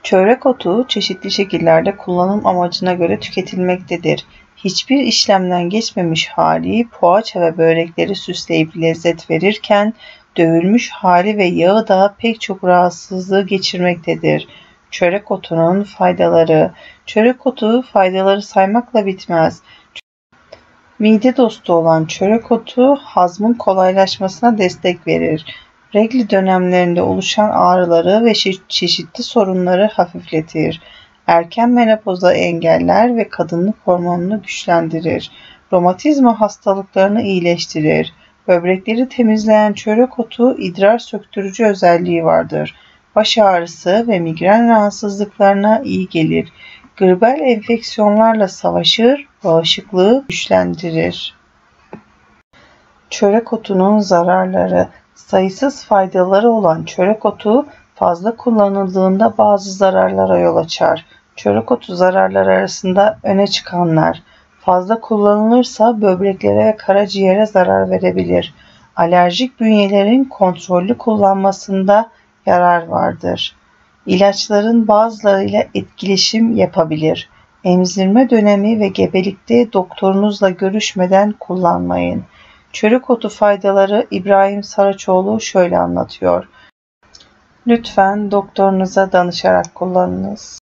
Çörek otu çeşitli şekillerde kullanım amacına göre tüketilmektedir. Hiçbir işlemden geçmemiş hali poğaça ve börekleri süsleyip lezzet verirken dövülmüş hali ve yağı da pek çok rahatsızlığı geçirmektedir. Çörek otunun faydaları. Çörek otu faydaları saymakla bitmez. Mide dostu olan çörek otu hazmın kolaylaşmasına destek verir. Regl dönemlerinde oluşan ağrıları ve çeşitli sorunları hafifletir. Erken menopozu engeller ve kadınlık hormonunu güçlendirir. Romatizma hastalıklarını iyileştirir. Böbrekleri temizleyen çörek otu idrar söktürücü özelliği vardır. Baş ağrısı ve migren rahatsızlıklarına iyi gelir. Gribal enfeksiyonlarla savaşır, bağışıklığı güçlendirir. Çörek otunun zararları. Sayısız faydaları olan çörek otu fazla kullanıldığında bazı zararlara yol açar. Çörek otu zararları arasında öne çıkanlar: fazla kullanılırsa böbreklere ve karaciğere zarar verebilir. Alerjik bünyelerin kontrollü kullanmasında yarar vardır. İlaçların bazılarıyla etkileşim yapabilir. Emzirme dönemi ve gebelikte doktorunuzla görüşmeden kullanmayın. Çörek otu faydaları İbrahim Saraçoğlu şöyle anlatıyor: Lütfen doktorunuza danışarak kullanınız.